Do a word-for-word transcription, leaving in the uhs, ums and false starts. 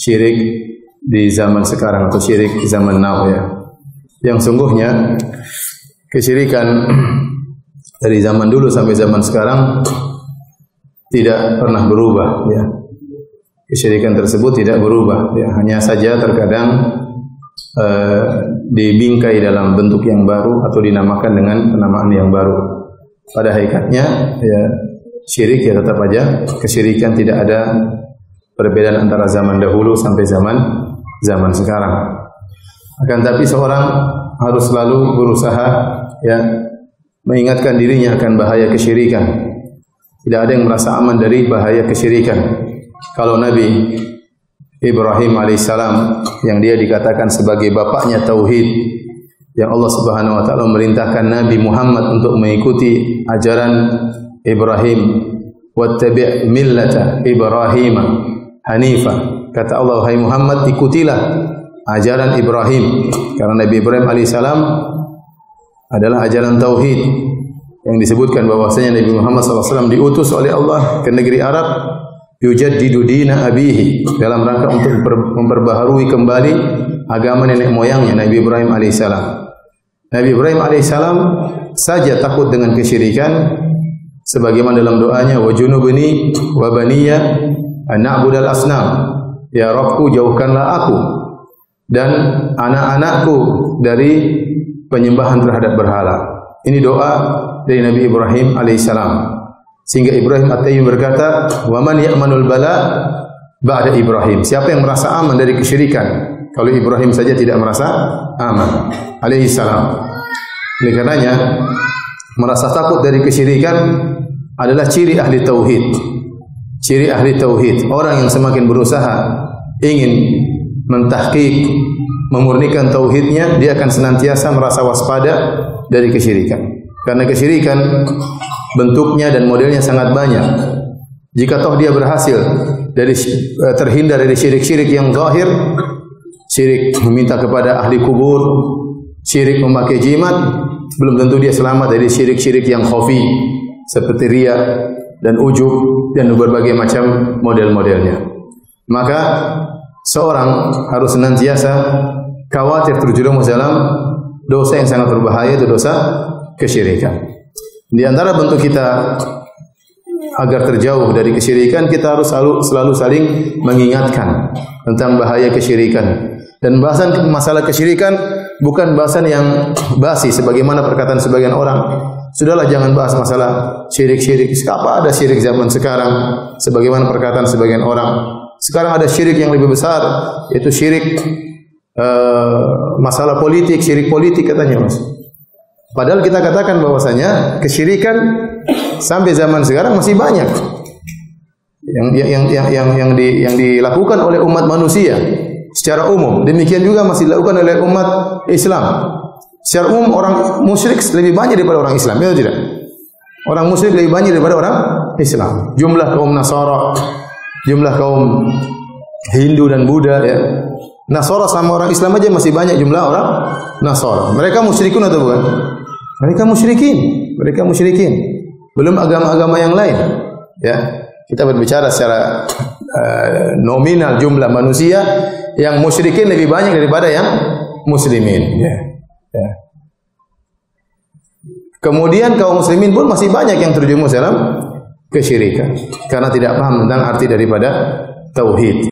syirik di zaman sekarang atau syirik di zaman now ya. Yang sungguhnya kesyirikan dari zaman dulu sampai zaman sekarang tidak pernah berubah ya. Kesyirikan tersebut tidak berubah ya, hanya saja terkadang uh, dibingkai dalam bentuk yang baru atau dinamakan dengan penamaan yang baru. Pada hakikatnya ya syirik ya tetap aja kesyirikan, tidak ada perbedaan antara zaman dahulu sampai zaman zaman sekarang. Akan tapi seorang harus selalu berusaha ya mengingatkan dirinya akan bahaya kesyirikan. Tidak ada yang merasa aman dari bahaya kesyirikan. Kalau Nabi Ibrahim alaihissalam yang dia dikatakan sebagai bapaknya tauhid, yang Allah Subhanahu wa taala memerintahkan Nabi Muhammad untuk mengikuti ajaran Ibrahim, wattabi' millata Ibrahim hanifa. Kata Allah, hai Muhammad, ikutilah ajaran Ibrahim, karena Nabi Ibrahim alaihissalam adalah ajaran tauhid yang disebutkan bahwasanya Nabi Muhammad sallallahu alaihi wasallam diutus oleh Allah ke negeri Arab yujaddidu dina abihi, dalam rangka untuk memperbaharui kembali agama nenek moyangnya Nabi Ibrahim alaihissalam. Nabi Ibrahim alaihissalam saja takut dengan kesyirikan, sebagaimana dalam doanya, wa junubni wa baniya an na'budal asnam, ya Rabbku jauhkanlah aku dan anak-anakku dari penyembahan terhadap berhala. Ini doa dari Nabi Ibrahim alaihissalam. Sehingga Ibrahim At-Tayyib berkata, wa man ya'manul bala ba'da Ibrahim. Siapa yang merasa aman dari kesyirikan kalau Ibrahim saja tidak merasa aman alaihissalam. Oleh karenanya merasa takut dari kesyirikan adalah ciri ahli tauhid. Ciri ahli tauhid, orang yang semakin berusaha ingin mentahqiq, memurnikan tauhidnya, dia akan senantiasa merasa waspada dari kesyirikan. Karena kesyirikan bentuknya dan modelnya sangat banyak. Jika toh dia berhasil dari terhindar dari syirik-syirik yang zahir, syirik meminta kepada ahli kubur, syirik memakai jimat, belum tentu dia selamat dari syirik-syirik yang khafi seperti riya dan ujub dan berbagai macam model-modelnya. Maka seorang harus senantiasa khawatir terjerumus dalam dosa yang sangat berbahaya, itu dosa kesyirikan. Di antara bentuk kita agar terjauh dari kesyirikan, kita harus selalu, selalu saling mengingatkan tentang bahaya kesyirikan. Dan bahasan masalah kesyirikan bukan bahasan yang basi sebagaimana perkataan sebagian orang. Sudahlah, jangan bahas masalah syirik-syirik. Apa ada syirik zaman sekarang? Sebagaimana perkataan sebagian orang. Sekarang ada syirik yang lebih besar, yaitu syirik uh, masalah politik, syirik politik katanya, Mas. Padahal kita katakan bahwasanya kesyirikan sampai zaman sekarang masih banyak yang yang yang yang yang, di, yang dilakukan oleh umat manusia secara umum. Demikian juga masih dilakukan oleh umat Islam. Secara umum orang musyrik lebih banyak daripada orang Islam, ya tidak? Orang musyrik lebih banyak daripada orang Islam. Jumlah kaum Nasara, jumlah kaum Hindu dan Buddha, ya. Nasara sama orang Islam aja masih banyak jumlah orang Nasara. Mereka musyrikun atau bukan? Mereka musyrikin, mereka musyrikin. Belum agama-agama yang lain. Ya, kita berbicara secara uh, nominal jumlah manusia yang musyrikin lebih banyak daripada yang muslimin. Ya. Ya. Kemudian kaum muslimin pun masih banyak yang terjerumus dalam kesyirikan karena tidak paham tentang arti daripada tauhid.